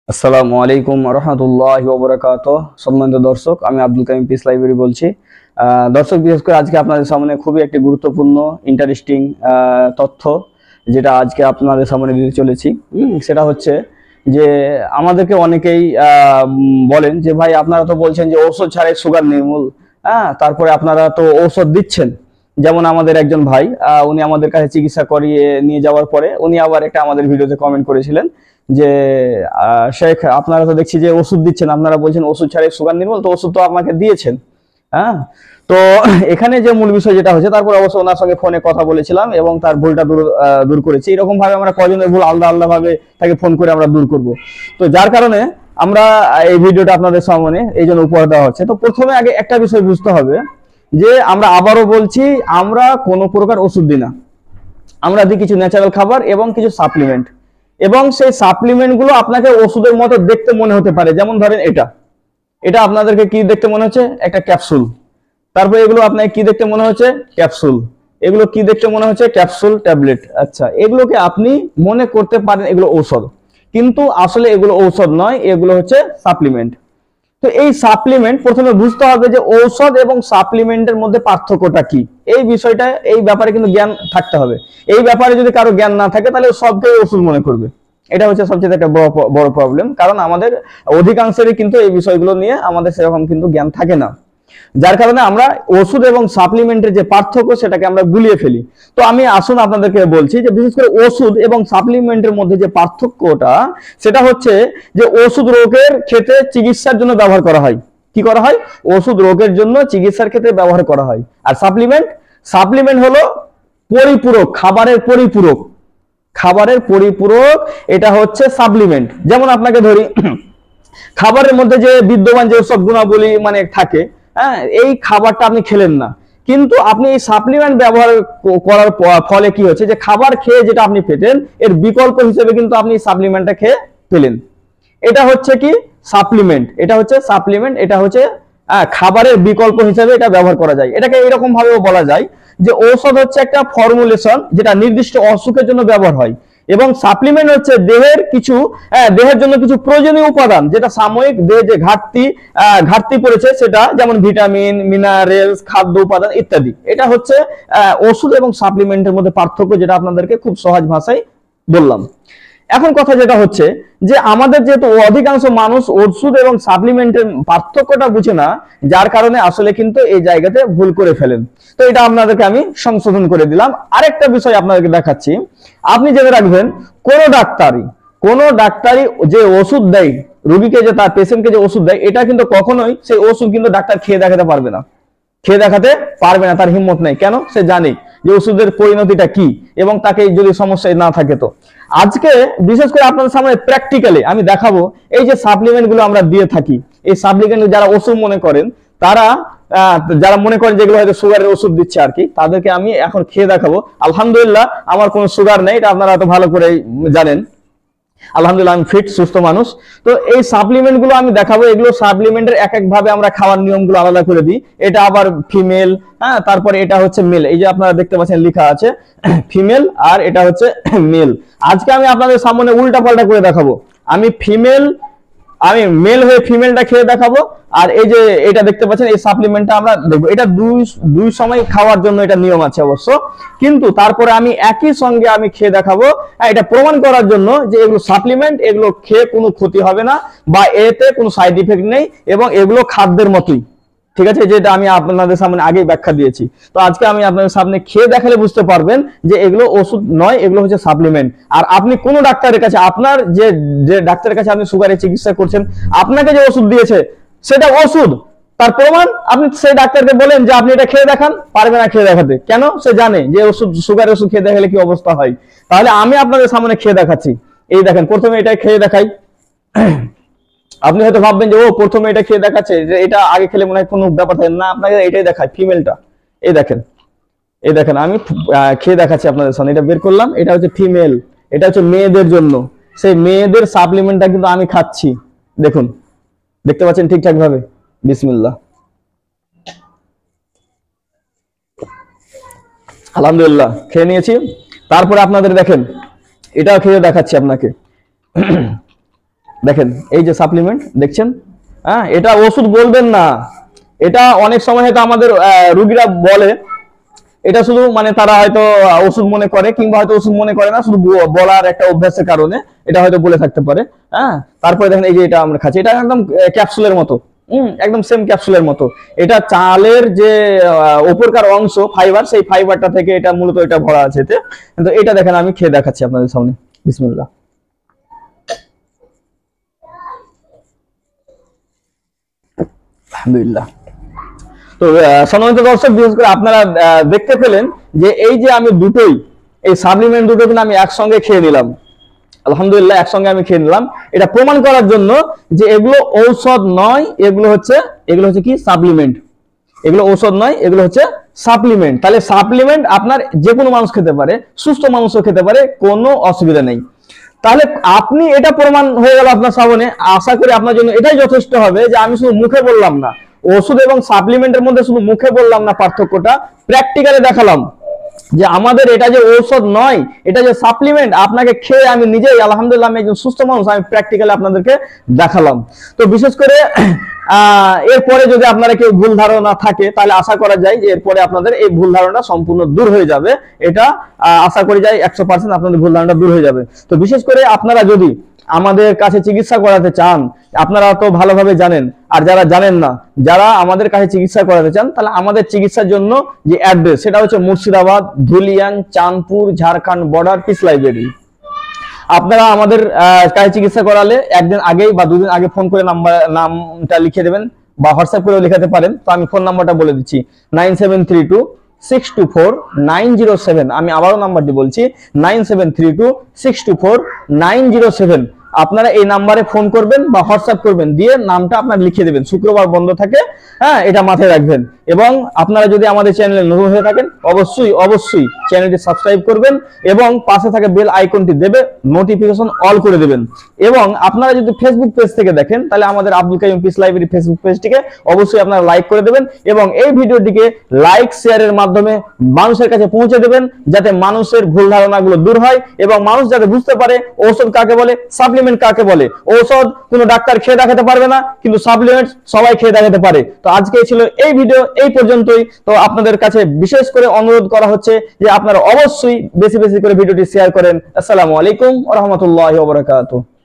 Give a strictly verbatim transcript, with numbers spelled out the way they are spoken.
আসসালামু আলাইকুম রহমতুল্লাহি ওয়া বারাকাতুহু। সম্মানিত দর্শক, আমি আব্দুল কাইম পিস লাইব্রেরি বলছি। দর্শক, বিশেষ করে আজকে আপনাদের সামনে খুবই একটি গুরুত্বপূর্ণ ইন্টারেস্টিং তথ্য যেটা আজকে আপনাদের সামনে দিতে চলেছি। সেটা হচ্ছে যে আমাদেরকে অনেকেই বলেন যে ভাই, আপনারা তো বলছেন যে ঔষধ ছাড়াই সুগার নির্মূল, হ্যাঁ, তারপরে আপনারা তো ঔষধ দিচ্ছেন। যেমন আমাদের একজন ভাই, উনি আমাদের কাছে চিকিৎসা করিয়ে নিয়ে যাওয়ার পরে উনি আবার একটা আমাদের ভিডিওতে কমেন্ট করেছিলেন যে শেখ, আপনারা তো দেখছি যে ওষুধ দিচ্ছেন, আপনারা বলছেন ওষুধ ছাড়াই সুগার নির্মূল, তো ওষুধ তো আমাকে দিয়েছেন। হ্যাঁ, তো এখানে যে মূল বিষয় যেটা হচ্ছে, তারপর অবশ্য ওনার সঙ্গে ফোনে কথা বলেছিলাম এবং তার ভুলটা দূর দূর করেছি। এরকম ভাবে আমরা কজনের ভুল আলাদা আলাদা ভাবে তাকে ফোন করে আমরা দূর করব। তো যার কারণে আমরা এই ভিডিওটা আপনাদের সামনে এই জন্য উপহার দেওয়া হচ্ছে। তো প্রথমে আগে একটা বিষয় বুঝতে হবে যে আমরা আবারও বলছি, আমরা কোনো প্রকার ওষুধ দিই না। আমরা দিই কিছু ন্যাচারাল খাবার এবং কিছু সাপ্লিমেন্ট, এবং সেই সাপ্লিমেন্ট গুলো আপনাকে ওষুধের মতো দেখতে মনে হতে পারে। যেমন ধরেন এটা এটা আপনাদেরকে কি দেখতে মনে হচ্ছে? একটা ক্যাপসুল। তারপরে এগুলো আপনাকে কি দেখতে মনে হচ্ছে? ক্যাপসুল। এগুলো কি দেখতে মনে হচ্ছে? Capsule, tablet. আচ্ছা, এগুলোকে আপনি মনে করতে পারেন এগুলো ঔষধ, কিন্তু আসলে এগুলো ঔষধ নয়, এগুলো হচ্ছে সাপ্লিমেন্ট। তো এই সাপ্লিমেন্ট, প্রথমে বুঝতে হবে যে ঔষধ এবং সাপ্লিমেন্টের মধ্যে পার্থক্যটা কি। এই বিষয়টা, এই ব্যাপারে কিন্তু জ্ঞান থাকতে হবে। এই ব্যাপারে যদি কারো জ্ঞান না থাকে, তাহলে সবকে ওষুধ মনে করবে। এটা হচ্ছে সবচেয়ে একটা বড় বড় প্রবলেম, কারণ আমাদের অধিকাংশেরই কিন্তু এই বিষয়গুলো নিয়ে আমাদের সেরকম কিন্তু জ্ঞান থাকে না। যার কারণে আমরা ওষুধ এবং সাপ্লিমেন্টের যে পার্থক্য, সেটাকে আমরা গুলিয়ে ফেলি। তো আমি আসুন আপনাদেরকে বলছি যে বিশেষ করে ওষুধ এবং সাপ্লিমেন্টের মধ্যে যে পার্থক্যটা, সেটা হচ্ছে যে ওষুধ রোগের ক্ষেত্রে চিকিৎসার জন্য ব্যবহার করা হয়। কি করা হয়? ওষুধ রোগের জন্য চিকিৎসার ক্ষেত্রে ব্যবহার করা হয়। আর সাপ্লিমেন্ট, সাপ্লিমেন্ট হলো পরিপূরক, খাবারের পরিপূরক। খাবারের পরিপূরক, এটা হচ্ছে সাপ্লিমেন্ট। যেমন আপনাকে ধরি, খাবারের মধ্যে যে বিদ্যমান যে সব গুণাবলী মানে থাকে, হ্যাঁ, এই খাবারটা আপনি খেলেন না, কিন্তু আপনি এই সাপ্লিমেন্ট ব্যবহার করার ফলে কি হচ্ছে, যে খাবার খেয়ে যেটা আপনি পেতেন, এর বিকল্প হিসেবে কিন্তু আপনি সাপ্লিমেন্টটা খেয়ে পেলেন। এটা হচ্ছে কি? সাপ্লিমেন্ট। এটা হচ্ছে সাপ্লিমেন্ট। এটা হচ্ছে খাবারের বিকল্প হিসেবে এটা ব্যবহার করা যায়। এটাকে এরকম ভাবেও বলা যায় যে ঔষধ হচ্ছে একটা ফর্মুলেশন, যেটা নির্দিষ্ট অসুখের জন্য ব্যবহার হয়, এবং সাপ্লিমেন্ট হচ্ছে দেহের কিছু দেহের জন্য কিছু প্রয়োজনীয় উপাদান, যেটা সাময়িক দেহে যে ঘাটতি ঘাটতি পড়েছে, সেটা যেমন ভিটামিন, মিনারেলস, খাদ্য উপাদান ইত্যাদি। এটা হচ্ছে ওষুধ এবং সাপ্লিমেন্টের মধ্যে পার্থক্য, যেটা আপনাদেরকে খুব সহজ ভাষায় বললাম। এখন কথা যেটা হচ্ছে যে আমাদের যেহেতু অধিকাংশ মানুষ ওষুধ এবং সাপ্লিমেন্টের পার্থক্যটা বুঝে না, যার কারণে আসলে কিন্তু এই জায়গাতে ভুল করে ফেলেন। তো এটা আপনাদেরকে আমি সংশোধন করে দিলাম। আরেকটা বিষয় আপনাদেরকে দেখাচ্ছি, আপনি জেনে রাখবেন, কোন ডাক্তারই কোন ডাক্তারই যে ওষুধ দেয় রোগীকে, যে তার পেশেন্টকে যে ওষুধ দেয়, এটা কিন্তু কখনোই সেই ওষুধ কিন্তু ডাক্তার খেয়ে দেখাতে পারবে না। খেয়ে দেখাতে পারবে না, তার হিম্মত নেই। কেন? সে জানে যে ওষুধের পরিণতিটা কি, এবং তাকে যদি সমস্যা না থাকে। তো আজকে বিশেষ করে আপনাদের সামনে প্র্যাকটিক্যালি আমি দেখাবো, এই যে সাপ্লিমেন্ট গুলো আমরা দিয়ে থাকি, এই সাপ্লিমেন্ট যারা ওষুধ মনে করেন, তারা যারা মনে করেন যেগুলো হয়তো সুগারের ওষুধ দিচ্ছে আর কি, তাদেরকে আমি এখন খেয়ে দেখাবো। আলহামদুলিল্লাহ, আমার কোনো সুগার নেই, এটা আপনারা তো ভালো করে জানেন। আলহামদুলিল্লাহ, আমি ফিট, সুস্থ মানুষ। তো এই সাপ্লিমেন্ট গুলো আমি দেখাবো। এগুলো সাপ্লিমেন্টের এক এক ভাবে আমরা খাওয়ার নিয়মগুলো আলাদা করে দিই। এটা আবার ফিমেল, হ্যাঁ, তারপরে এটা হচ্ছে মেল। এই যে আপনারা দেখতে পাচ্ছেন লেখা আছে ফিমেল, আর এটা হচ্ছে মেল। আজকে আমি আপনাদের সামনে উল্টা পাল্টা করে দেখাবো। আমি ফিমেল আমি মেল হয়ে ফিমেলটা খেয়ে দেখাবো, আর এই যে এটা দেখতে পাচ্ছেন, এই সাপ্লিমেন্টটা আমরা দেখবো। এটা দুই দুই সময় খাওয়ার জন্য এটা নিয়ম আছে অবশ্য, কিন্তু তারপরে আমি একই সঙ্গে আমি খেয়ে দেখাবো, এটা প্রমাণ করার জন্য যে এগুলো সাপ্লিমেন্ট, এগুলো খেয়ে কোনো ক্ষতি হবে না, বা এতে কোনো সাইড ইফেক্ট নেই, এবং এগুলো খাদ্যের মতোই। ঠিক আছে, যেটা আমি আপনাদের সামনে আগেই ব্যাখ্যা দিয়েছি। তো আজকে আমি আপনাদের সামনে খেয়ে দেখালে বুঝতে পারবেন যে এগুলো ওষুধ নয়, এগুলো হচ্ছে সাপ্লিমেন্ট। আর আপনি কোন ডাক্তারের কাছে, আপনার যে যে ডাক্তারের কাছে আপনি সুগারের চিকিৎসা করছেন, আপনাকে যে ওষুধ দিয়েছে সেটা ওষুধ, তার প্রমাণ আপনি সেই ডাক্তারকে বলেন যে আপনি এটা খেয়ে দেখান, পারবে না খেয়ে দেখাতে। কেন? সে জানে যে ওষুধ, সুগারের ওষুধ খেয়ে দেখালে কি অবস্থা হয়। তাহলে আমি আপনাদের সামনে খেয়ে দেখাচ্ছি। এই দেখেন, প্রথমে এটা খেয়ে দেখাই। আপনি হয়তো ভাববেন যে ও প্রথমে এটা খেয়ে দেখাচ্ছে, যে এটা আগে খেলে মনে হয় কোনো ব্যাপার থাকে না। আপনাকে এটাই দেখায়, ফিমেলটা। এই দেখেন, এই দেখেন, আমি খেয়ে দেখাচ্ছি আপনাদের সামনে। এটা বের করলাম, এটা হচ্ছে ফিমেল, এটা হচ্ছে মেয়েদের জন্য। সেই মেয়েদের সাপ্লিমেন্টটা কিন্তু আমি খাচ্ছি। দেখুন, দেখতে পাচ্ছেন ঠিকঠাক ভাবে? বিসমিল্লাহ, আলহামদুলিল্লাহ, খেয়ে নিয়েছি। তারপরে আপনাদের দেখেন, এটাও খেয়ে দেখাচ্ছি আপনাকে। দেখেন এই যে সাপ্লিমেন্ট দেখছেন, হ্যাঁ এটা ওষুধ বলবেন না, এটা অনেক সময় হয়তো আমাদের রোগীরা বলে, এটা শুধু মানে তারা হয়তো ওষুধ মনে করে, কিংবা হয়তো ওষুধ মনে করে না, শুধু বলার একটা অভ্যাসের কারণে এটা হয়তো বলে থাকতে পারে। হ্যাঁ তারপরে দেখেন এই যে এটা আমরা খাচ্ছি, এটা একদম ক্যাপসুলের মতো, হম একদম সেম ক্যাপসুলের মতো। এটা চালের যে উপরকার অংশ ফাইবার, সেই ফাইবারটা থেকে এটা মূলত এটা ভরা আছে এতে। কিন্তু এটা দেখেন আমি খেয়ে দেখাচ্ছি আপনাদের সামনে, বিসমিল্লাহ। আলহামদুলিল্লাহ। তো সম্মানিত দর্শক, বিশেষ করে আপনারা দেখতে পেলেন যে এই যে আমি দুটোই, এই সাপ্লিমেন্ট দুটো কিন্তু আমি একসঙ্গে খেয়ে নিলাম, আলহামদুলিল্লাহ একসঙ্গে আমি খেয়ে নিলাম। এটা প্রমাণ করার জন্য যে এগুলো ঔষধ নয়, এগুলো হচ্ছে এগুলো হচ্ছে কি সাপ্লিমেন্ট, এগুলো ঔষধ নয়, এগুলো হচ্ছে সাপ্লিমেন্ট। তাহলে সাপ্লিমেন্ট আপনার যে কোনো মানুষ খেতে পারে, সুস্থ মানুষও খেতে পারে, কোনো অসুবিধা নেই। তাহলে আপনি এটা প্রমাণ হয়ে গেল আপনার সামনে, আশা করি আপনার জন্য এটাই যথেষ্ট হবে যে আমি শুধু মুখে বললাম না, ওষুধ এবং সাপ্লিমেন্টের মধ্যে শুধু মুখে বললাম না, পার্থক্যটা প্র্যাকটিক্যালি দেখালাম যে আমাদের এটা যে ঔষধ নয়, এটা যে সাপ্লিমেন্ট, আপনাকে খেয়ে আমি নিজেই আলহামদুলিল্লাহ আমি একজন সুস্থ মানুষ, আমি প্র্যাকটিক্যালি আপনাদেরকে দেখালাম। তো বিশেষ করে আহ এরপরে যদি আপনারা কেউ ভুল ধারণা থাকে, তাহলে আশা করা যায় যে এরপরে আপনাদের এই ভুল ধারণা সম্পূর্ণ দূর হয়ে যাবে, এটা আশা করি যায় একশো পার্সেন্ট আপনাদের ভুল ধারণা দূর হয়ে যাবে। তো বিশেষ করে আপনারা যদি আমাদের কাছে চিকিৎসা করাতে চান, আপনারা তো ভালোভাবে জানেন, আর যারা জানেন না, যারা আমাদের কাছে চিকিৎসা করাতে চান, তাহলে আমাদের চিকিৎসার জন্য যে অ্যাড্রেস, সেটা হচ্ছে Murshidabad, Dhulian, Chandpur, Jharkhand border, peace library. আপনারা আমাদের কাছে চিকিৎসা করালে একদিন আগেই বা দুদিন আগে ফোন করে নাম্বার নামটা লিখে দেবেন, বা হোয়াটসঅ্যাপ করেও লিখাতে পারেন। তো আমি ফোন নাম্বারটা বলে দিচ্ছি, nine seven three two six two four nine zero seven. আমি আবারও নাম্বারটি বলছি, nine seven three two six two four nine zero seven. আপনারা এই নাম্বারে ফোন করবেন বা হোয়াটসঅ্যাপ করবেন, দিয়ে নামটা আপনার লিখে দেবেন। শুক্রবার বন্ধ থাকে, হ্যাঁ এটা মাথায় রাখবেন। এবং আপনারা যদি আমাদের চ্যানেলে নতুন হয়ে থাকেন, অবশ্যই অবশ্যই চ্যানেলটি সাবস্ক্রাইব করবেন এবং পাশে থাকা বেল আইকনটি দেবে, নোটিফিকেশন অল করে দেবেন। এবং আপনারা যদি ফেসবুক পেজ থেকে দেখেন, তাহলে আমাদের Abdul Kaiyum peace library Facebook পেজটিকে অবশ্যই আপনারা লাইক করে দেবেন, এবং এই ভিডিওটিকে লাইক শেয়ারের মাধ্যমে মানুষের কাছে পৌঁছে দেবেন, যাতে মানুষের ভুল ধারণাগুলো দূর হয় এবং মানুষ যাতে বুঝতে পারে ঔষধ কাকে বলে, সাপ্লিমেন্ট কাকে বলে। ঔষধ কোনো ডাক্তার খেয়ে দেখাতে পারবে না, কিন্তু সাপ্লিমেন্ট সবাই খেয়ে দেখাতে পারে। তো আজকে ছিল এই ভিডিও, এই পর্যন্তই। তো আপনাদের কাছে বিশেষ করে অনুরোধ করা হচ্ছে যে আপনারা অবশ্যই বেশি বেশি করে ভিডিওটি শেয়ার করেন। আসসালামু আলাইকুম ওয়া রাহমাতুল্লাহি ওয়া বারাকাতুহু।